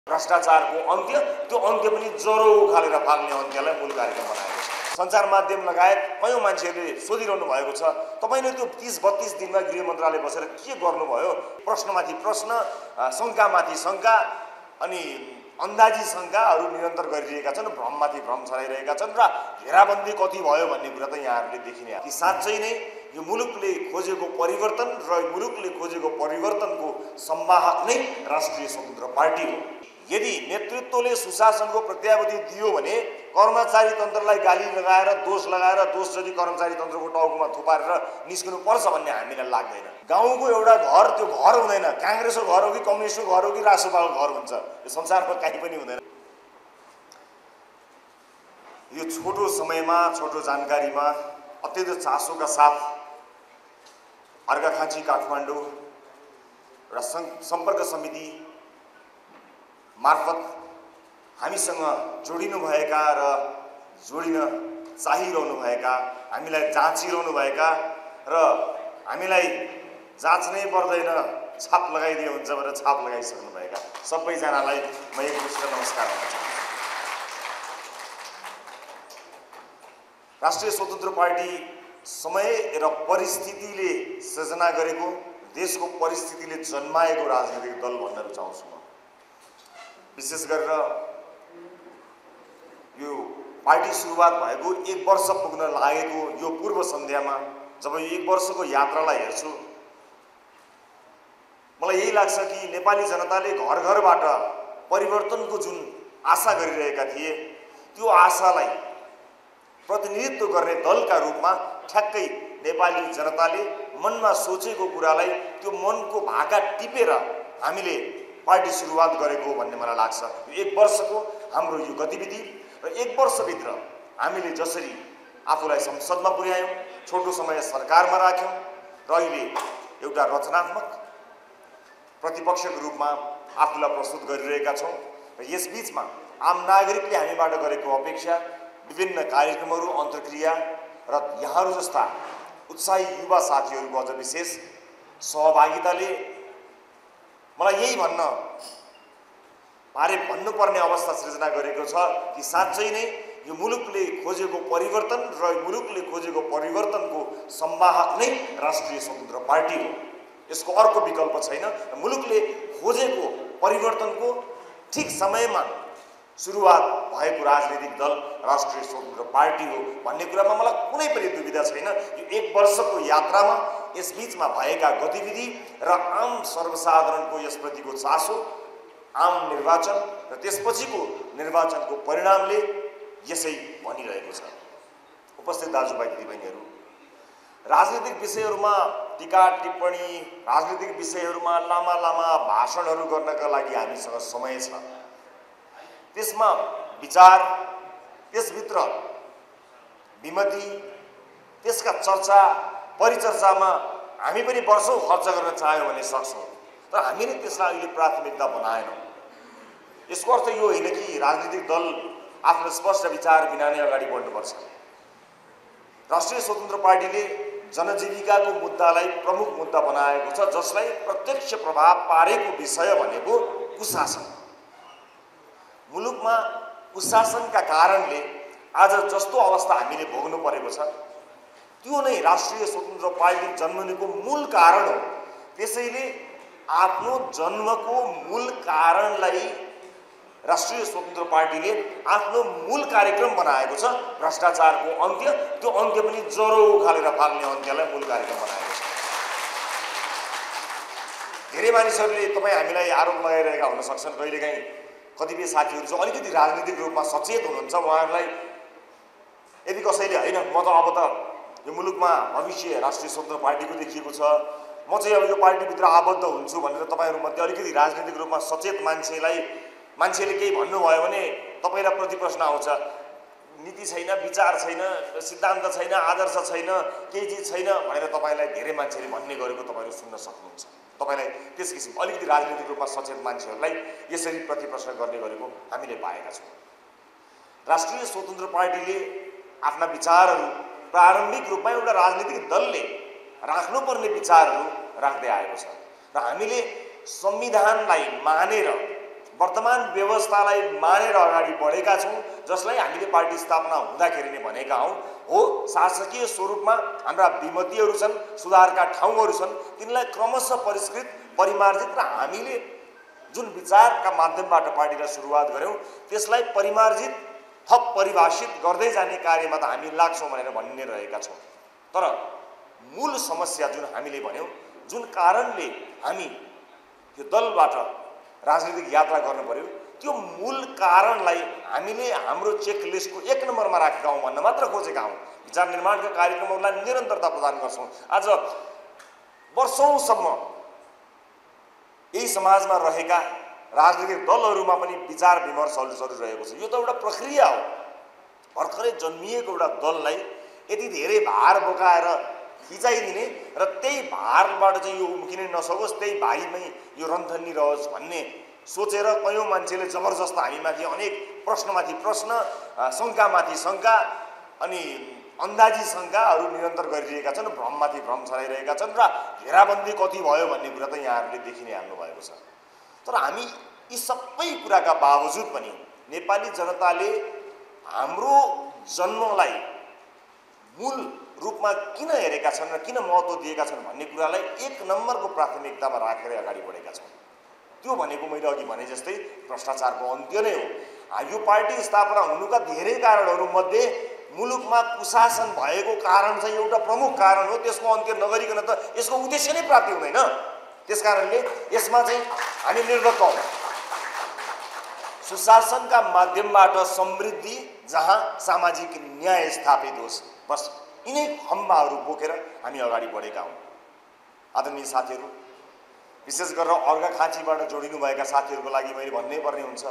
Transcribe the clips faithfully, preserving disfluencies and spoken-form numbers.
भ्रष्टाचारको अन्त्य, त्यो अन्त्य पनि ज्वरो उखालेर फाल्ने अन्त्यलाई मूल कार्यक्रम बनाएको छ। सञ्चार माध्यम लगायत कयौँ मान्छेहरूले सोधिरहनु भएको छ, तपाईँले त्यो तीस बत्तीस दिनमा गृह मन्त्रालय बसेर के गर्नुभयो? प्रश्नमाथि प्रश्न, शङ्कामाथि शङ्का, अनि अन्दाजी शङ्काहरू निरन्तर गरिरहेका छन्, भ्रममाथि भ्रम छराइरहेका छन् र घेराबन्दी कति भयो भन्ने कुरा त यहाँहरूले देखिने कि साँच्चै नै यो मुलुकले खोजेको परिवर्तन र मुलुकले खोजेको परिवर्तनको संवाहक नै राष्ट्रिय स्वतन्त्र पार्टी हो। यदि नेतृत्वले सुशासनको प्रत्याभूति दियो भने कर्मचारी तन्त्रलाई गाली लगाएर दोष लगाएर दोष जति कर्मचारी तन्त्रको टाउकोमा थुपारेर निस्किनु पर्छ भन्ने हामीलाई लाग्दैन। गाउँको एउटा घर त्यो घर हुँदैन, काङ्ग्रेसको घर हो कि कम्युनिस्टको घर हो कि राष्ट्रपाको घर हुन्छ, यो संसारमा कहीँ पनि हुँदैन। यो छोटो समयमा छोटो जानकारीमा अत्यन्त चासोका साथ अर्घाखाँची काठमाडौँ एउटा सम्पर्क समिति मार्फत हामीसँग जोडिनुभएका र जोडिन चाहिरहनुभएका, हामीलाई जाँचिरहनुभएका र हामीलाई जाँच्नै पर्दैन छाप लगाइदियो हुन्छ भनेर छाप लगाइसक्नुभएका सबैजनालाई म एकमुष्ट नमस्कार गर्न चाहन्छु। राष्ट्रिय स्वतन्त्र पार्टी समय र परिस्थितिले सृजना गरेको, देशको परिस्थितिले जन्माएको राजनीतिक दल भन्न रुचाउँछु म। विशेष गरेर यो पार्टी सुरुवात भएको एक वर्ष पुग्न लागेको यो पूर्व सन्ध्यामा जब यो एक वर्षको यात्रालाई हेर्छु, मलाई यही लाग्छ कि नेपाली जनताले घर घरबाट परिवर्तनको जुन आशा गरिरहेका थिए, त्यो आशालाई प्रतिनिधित्व गर्ने दलका रूपमा ठ्याक्कै नेपाली जनताले मनमा सोचेको कुरालाई त्यो मनको भाका टिपेर हामीले पार्टी सुरुवात गरेको भन्ने मलाई लाग्छ। यो एक वर्षको हाम्रो यो गतिविधि र एक वर्षभित्र हामीले जसरी आफूलाई संसदमा पुर्यायौँ, छोटो समय सरकारमा राख्यौँ र अहिले एउटा रचनात्मक प्रतिपक्षको रूपमा आफूलाई प्रस्तुत गरिरहेका छौँ र यसबीचमा आम नागरिकले हामीबाट गरेको अपेक्षा, विभिन्न कार्यक्रमहरू, अन्तर्क्रिया र यहाँहरू जस्ता उत्साही युवा साथीहरूको अझ विशेष सहभागिताले मलाई यही भन्न बारे भन्नुपर्ने अवस्था सृजना गरेको छ कि साँच्चै नै यो मुलुकले खोजेको परिवर्तन र मुलुकले खोजेको परिवर्तनको संवाहक नै राष्ट्रिय स्वतन्त्र पार्टी हो। यसको अर्को विकल्प छैन। मुलुकले खोजेको परिवर्तनको ठिक समयमा सुरुवात भएको राजनीतिक दल राष्ट्रिय स्वतन्त्र पार्टी हो भन्ने कुरामा मलाई कुनै पनि दुविधा छैन। यो एक वर्षको यात्रामा यसबीचमा भएका गतिविधि र आम सर्वसाधारणको यसप्रतिको चासो, आम निर्वाचन र त्यसपछिको निर्वाचनको परिणामले यसै भनिरहेको छ। उपस्थित दाजुभाइ दिदीबहिनीहरू, राजनीतिक विषयहरूमा टीका टिप्पणी, राजनीतिक विषयहरूमा लामा लामा भाषणहरू गर्नका लागि हामीसँग समय छ। त्यसमा विचार, त्यसभित्र विमति, त्यसका चर्चा परिचर्चामा हामी पनि वर्षौं खर्च गर्न चाह्यौँ भने सक्छौँ, तर हामीले त्यसलाई अहिले प्राथमिकता बनाएनौँ। यसको अर्थ यो होइन कि राजनीतिक दल आफ्नो स्पष्ट विचार बिना नै अगाडि बढ्नुपर्छ। राष्ट्रिय स्वतन्त्र पार्टीले जनजीविकाको मुद्दालाई प्रमुख मुद्दा बनाएको छ, जसलाई प्रत्यक्ष प्रभाव पारेको विषय भनेको कुशासन। मुलुकमा कुशासनका कारणले आज जस्तो अवस्था हामीले भोग्नु परेको छ, त्यो नै राष्ट्रिय स्वतन्त्र पार्टी जन्मनुको मूल कारण हो। त्यसैले आफ्नो जन्मको मूल कारणलाई राष्ट्रिय स्वतन्त्र पार्टीले आफ्नो मूल कार्यक्रम बनाएको छ, भ्रष्टाचारको अन्त्य, त्यो अन्त्य पनि ज्वरो उखालेर फाल्ने अन्त्यलाई मूल कार्यक्रम बनाएको छ। धेरै मानिसहरूले तपाईँ हामीलाई आरोप लगाइरहेका हुन सक्छन्, कहिलेकाहीँ कतिपय साथीहरू जो अलिकति राजनीतिक रूपमा सचेत हुनुहुन्छ, उहाँहरूलाई यदि कसैले होइन म त अब त यो मुलुकमा भविष्य राष्ट्रिय स्वतन्त्र पार्टीको देखिएको छ, म चाहिँ अब यो पार्टीभित्र आबद्ध हुन्छु भनेर तपाईँहरूमध्ये अलिकति राजनीतिक रूपमा सचेत मान्छेलाई मान्छेले केही भन्नुभयो भने तपाईँलाई प्रति प्रश्न आउँछ, नीति छैन, विचार छैन, सिद्धान्त छैन, आदर्श छैन, केही चिज छैन भनेर तपाईँलाई धेरै मान्छेले भन्ने गरेको तपाईँहरू सुन्न सक्नुहुन्छ। तपाईँलाई त्यस किसिमको अलिकति राजनीतिक रूपमा सचेत मान्छेहरूलाई यसरी प्रति प्रश्न गर्ने गरेको हामीले पाएका छौँ। राष्ट्रिय स्वतन्त्र पार्टीले आफ्ना विचारहरू प्रारम्भिक रूपमा एउटा राजनीतिक दलले राख्नुपर्ने विचारहरू राख्दै आएको छ र हामीले संविधानलाई मानेर वर्तमान व्यवस्थालाई मानेर अगाडि बढेका छौँ, जसलाई हामीले पार्टी स्थापना हुँदाखेरि नै भनेका हौँ। हो, शासकीय स्वरूपमा हाम्रा विमतिहरू छन्, सुधारका ठाउँहरू छन्, तिनलाई क्रमशः परिष्कृत, परिमार्जित र हामीले जुन विचारका माध्यमबाट पार्टीलाई सुरुवात गऱ्यौँ त्यसलाई परिमार्जित, थप परिभाषित गर्दै जाने कार्यमा त हामी लाग्छौँ भनेर भन्ने रहेका छौँ। तर मूल समस्या जुन हामीले भन्यौँ, जुन कारणले हामी यो दलबाट राजनीतिक यात्रा गर्नु पर्यो, त्यो मूल कारणलाई हामीले हाम्रो चेकलिस्टको एक नम्बरमा राखेका हौँ भन्न मात्र खोजेका हौँ। विचार निर्माणका कार्यक्रमहरूलाई निरन्तरता प्रदान गर्छौँ। आज वर्षौँसम्म यही समाजमा रहेका राजनीतिक दलहरूमा पनि विचार विमर्शहरू चलिरहेको छ। यो त एउटा प्रक्रिया हो। भर्खरै जन्मिएको एउटा दललाई यति धेरै भार बोकाएर खिचाइदिने र त्यही भारबाट चाहिँ यो उम्किनै नसकोस्, त्यही भारीमै यो रन्थनी रहोस् भन्ने सोचेर कयौँ मान्छेले जबरजस्त हामीमाथि अनेक प्रश्नमाथि प्रश्न, शङ्कामाथि शङ्का अनि अन्दाजी शङ्काहरू निरन्तर गरिरहेका छन्, भ्रममाथि भ्रम छराइरहेका छन् र घेराबन्दी कति भयो भन्ने कुरा त यहाँहरूले देखि नै हाल्नु भएको छ। तर हामी यी सबै कुराका बावजुद पनि नेपाली जनताले हाम्रो जन्मलाई मूल रूपमा किन हेरेका छन् र किन महत्त्व दिएका छन् भन्ने कुरालाई एक नम्बरको प्राथमिकतामा राखेर अगाडि बढेका छौँ। त्यो भनेको मैले अघि भने जस्तै भ्रष्टाचारको अन्त्य नै हो। यो पार्टी स्थापना हुनुका धेरै कारणहरूमध्ये मुलुकमा कुशासन भएको कारण चाहिँ एउटा प्रमुख कारण हो। त्यसको अन्त्य नगरिकन त यसको उद्देश्य नै प्राप्ति हुँदैन। त्यसकारणले यसमा चाहिँ हामी निर्धक्क हौँ। सुशासनका माध्यमबाट समृद्धि, जहाँ सामाजिक न्याय स्थापित होस्, बस यिनै खम्बाहरू बोकेर हामी अगाडि बढेका हौँ। आदरणीय साथीहरू, विशेष गरेर अर्घाखाँचीबाट जोडिनुभएका साथीहरूको लागि मैले भन्नै पर्ने हुन्छ,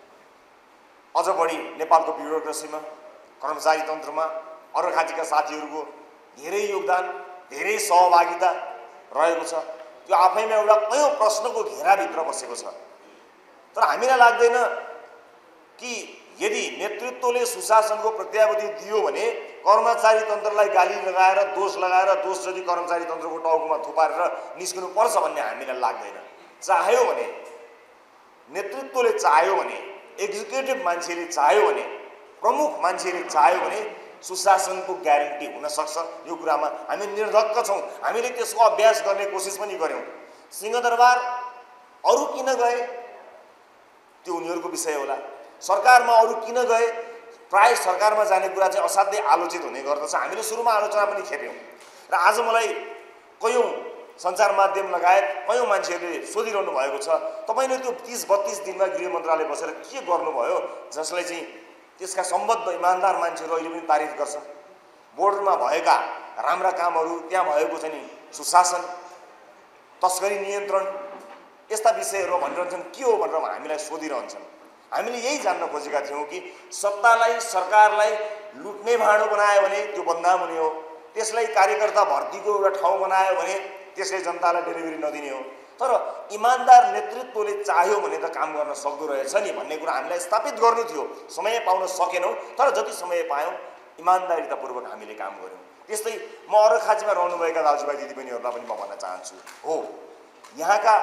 अझ बढी नेपालको ब्युरोक्रेसीमा, कर्मचारी तन्त्रमा अर्घाखाँचीका साथीहरूको धेरै योगदान, धेरै सहभागिता रहेको छ। त्यो आफैमा एउटा कयौँ प्रश्नको घेराभित्र बसेको छ। तर हामीलाई लाग्दैन कि यदि नेतृत्वले सुशासनको प्रत्याभूति दियो भने कर्मचारी तन्त्रलाई गाली लगाएर, दोष लगाएर, दोष जति कर्मचारी तन्त्रको टाउकोमा थुपारेर निस्किनु पर्छ भन्ने हामीलाई लाग्दैन। चाह्यो भने, नेतृत्वले चाह्यो भने, एक्जिक्युटिभ मान्छेले चाह्यो भने, प्रमुख मान्छेले चाह्यो भने सुशासनको ग्यारेन्टी हुन सक्छ। यो कुरामा हामी निर्धक्क छौँ। हामीले त्यसको अभ्यास गर्ने कोसिस पनि गऱ्यौँ। सिंहदरबार अरू किन गए त्यो उनीहरूको विषय होला। सरकारमा अरू किन गए, प्राय सरकारमा जाने कुरा चाहिँ असाध्यै आलोचित हुने गर्दछ। हामीले सुरुमा आलोचना पनि खेप्यौँ र आज मलाई कयौँ सञ्चार माध्यम लगायत कयौँ मान्छेहरूले सोधिरहनु भएको छ, तपाईँले त्यो तीस बत्तीस दिनमा गृह मन्त्रालय बसेर के गर्नुभयो, जसलाई चाहिँ त्यसका सम्बद्ध इमान्दार मान्छेहरू अहिले पनि तारिफ गर्छन्। बोर्डरमा भएका राम्रा कामहरू, त्यहाँ भएको चाहिँ सुशासन, तस्करी नियन्त्रण, यस्ता विषयहरू भनिरहन्छन्, के हो भनेर हामीलाई सोधिरहन्छन्। हामीले यही जान्न खोजेका थियौँ कि सत्तालाई, सरकारलाई लुट्ने भाँडो बनायो भने त्यो बदनाम हुने हो, त्यसलाई कार्यकर्ता भर्तीको एउटा ठाउँ बनायो भने त्यसले जनतालाई डेलिभरी नदिने हो। तर इमान्दार नेतृत्वले चाह्यो भने त काम गर्न सक्दो रहेछ नि भन्ने कुरा हामीलाई स्थापित गर्नु थियो। समय पाउन सकेनौँ, तर जति समय पायौँ इमान्दारितापूर्वक हामीले काम गऱ्यौँ। त्यस्तै म अर्घाखाँचीमा रहनुभएका दाजुभाइ दिदीबहिनीहरूलाई पनि म भन्न चाहन्छु, हो, यहाँका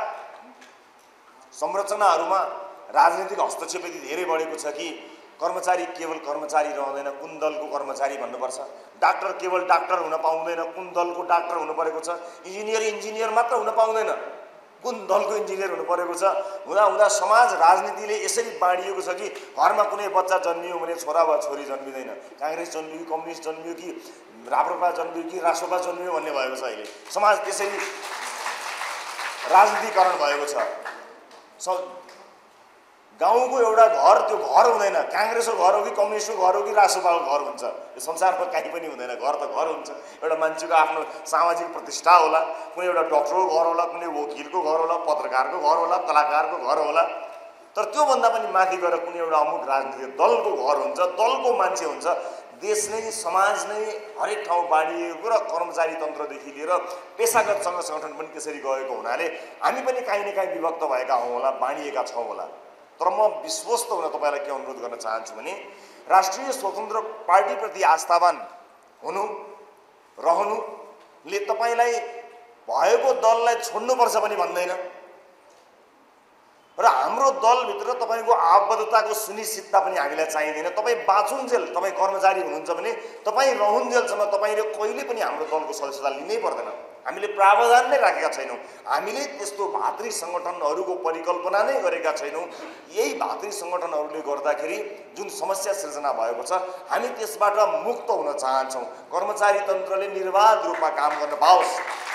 संरचनाहरूमा राजनीतिक हस्तक्षेप यति धेरै बढेको छ कि कर्मचारी केवल कर्मचारी रहँदैन, कुन दलको कर्मचारी भन्नुपर्छ। डाक्टर केवल डाक्टर हुन पाउँदैन, कुन दलको डाक्टर हुनु परेको छ। इन्जिनियर इन्जिनियर मात्र हुन पाउँदैन, कुन दलको इन्जिनियर हुनु परेको छ। हुँदा हुँदा समाज राजनीतिले यसरी बाँडिएको छ कि घरमा कुनै बच्चा जन्मियो भने छोरा वा छोरी जन्मिँदैन, काङ्ग्रेस जन्मियो कि कम्युनिस्ट जन्मियो कि राप्रपा जन्मियो कि रासोपा जन्मियो भन्ने भएको छ। अहिले समाज त्यसरी राजनीतिकरण भएको छ। गाउँको एउटा घर त्यो घर हुँदैन, काङ्ग्रेसको घर हो कि कम्युनिस्टको घर हो कि रासोपाको घर हुन्छ। यो संसारमा कहीँ पनि हुँदैन। घर त घर हुन्छ। एउटा मान्छेको आफ्नो सामाजिक प्रतिष्ठा होला, कुनै एउटा डक्टरको घर होला, कुनै वकिलको घर होला, पत्रकारको घर होला, कलाकारको घर होला। तर त्योभन्दा पनि माथि गएर कुनै एउटा अमुक राजनीतिक दलको घर हुन्छ, दलको मान्छे हुन्छ। देश नै, समाज नै हरेक ठाउँ बाँडिएको र कर्मचारी तन्त्रदेखि लिएर पेसागत सङ्घ सङ्गठन पनि त्यसरी गएको हुनाले हामी पनि काहीँ न काहीँ विभक्त भएका हौँ होला, बाँडिएका छौँ होला। तर म विश्वस्त हुन तपाईँलाई के अनुरोध गर्न चाहन्छु भने राष्ट्रिय स्वतन्त्र पार्टीप्रति आस्थावान हुनु, रहनुले तपाईँलाई भएको दललाई छोड्नुपर्छ पनि भन्दैन र हाम्रो दलभित्र तपाईँको आबद्धताको सुनिश्चितता पनि हामीलाई चाहिँदैन। तपाईँ बाँचुन्जेल तपाईँ कर्मचारी हुनुहुन्छ भने तपाईँ रहुन्जेलसम्म तपाईँले कहिले पनि हाम्रो दलको सदस्यता लिनै पर्दैन। हामीले प्रावधान नै राखेका छैनौँ। हामीले त्यस्तो भातृ सङ्गठनहरूको परिकल्पना नै गरेका छैनौँ। यही भातृ सङ्गठनहरूले गर्दाखेरि जुन समस्या सृजना भएको छ हामी त्यसबाट मुक्त हुन चाहन्छौँ। कर्मचारी तन्त्रले निर्बाध रूपमा काम गर्न पाओस्।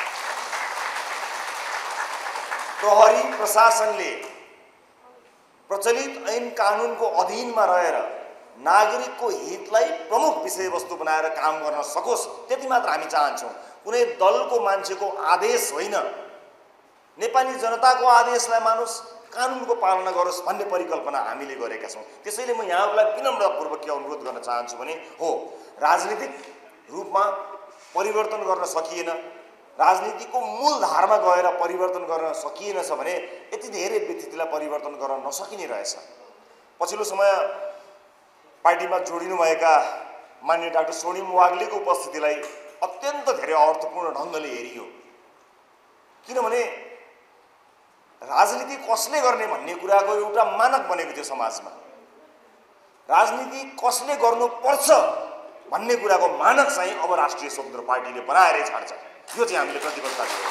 प्रहरी प्रशासनले प्रचलित ऐन कानुनको अधीनमा रहेर नागरिकको हितलाई प्रमुख विषयवस्तु बनाएर काम गर्न सकोस्, त्यति मात्र हामी चाहन्छौँ। कुनै दलको मान्छेको आदेश होइन, नेपाली जनताको आदेशलाई मानुस्, कानुनको पालना गरोस् भन्ने परिकल्पना हामीले गरेका छौँ। त्यसैले म यहाँहरूलाई विनम्रपूर्वक के अनुरोध गर्न चाहन्छु भने हो, राजनीतिक रूपमा परिवर्तन गर्न सकिएन, राजनीतिको मूल धारमा गएर परिवर्तन गर्न सकिएनछ भने यति धेरै व्यक्तित्वलाई परिवर्तन गर्न नसकिने रहेछ। पछिल्लो समय पार्टीमा जोडिनुभएका माननीय डाक्टर स्वर्णिम वाग्लेको उपस्थितिलाई अत्यन्त धेरै अर्थपूर्ण ढङ्गले हेरियो। किनभने राजनीति कसले गर्ने भन्ने कुराको एउटा मानक बनेको थियो समाजमा। राजनीति कसले गर्नुपर्छ भन्ने कुराको मानक चाहिँ अब राष्ट्रिय स्वतन्त्र पार्टीले बनाएरै छाड्छ। यो चाहिँ हामीले प्रतिबद्धता दिएको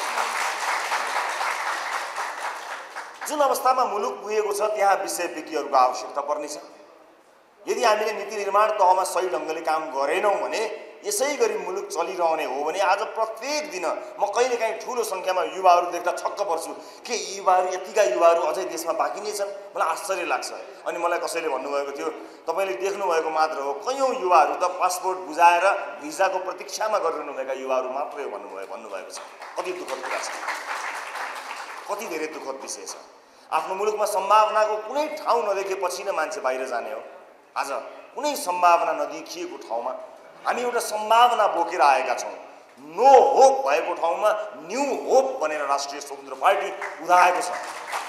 छ। जुन अवस्थामा मुलुक पुगेको छ त्यहाँ विषय विज्ञहरूको आवश्यकता पर्नेछ। यदि हामीले नीति निर्माण तहमा सही ढङ्गले काम गरेनौँ भने यसै गरी मुलुक चलिरहने हो भने आज प्रत्येक दिन म कहिलेकाहीँ ठुलो सङ्ख्यामा युवाहरू देख्दा छक्क पर्छु के युवाहरू यतिका युवाहरू अझै देशमा बाँकी नै छन्। मलाई आश्चर्य लाग्छ। अनि मलाई कसैले भन्नुभएको थियो तपाईँले देख्नुभएको मात्र हो, कैयौँ युवाहरू त पासपोर्ट बुझाएर भिजाको प्रतीक्षामा गरिरहनुभएका युवाहरू मात्रै हो भन्नुभयो भन्नुभएको छ। कति दुःखद कुरा छ, कति धेरै दुःखद विषय छ। आफ्नो मुलुकमा सम्भावनाको कुनै ठाउँ नदेखेपछि नै मान्छे बाहिर जाने हो। आज कुनै सम्भावना नदेखिएको ठाउँमा हामी एउटा सम्भावना बोकेर आएका छौँ। नो होप भएको ठाउँमा न्यू होप बनेर राष्ट्रिय स्वतन्त्र पार्टी उदाएको छ।